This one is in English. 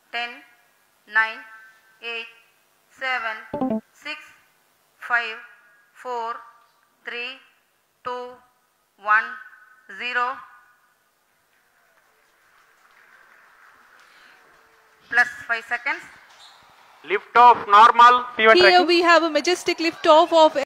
10, 9, 8, 7, 6, 5, 4, 3, 2, 1, 0. Plus 5 seconds. Lift off normal. Here we have a majestic lift off of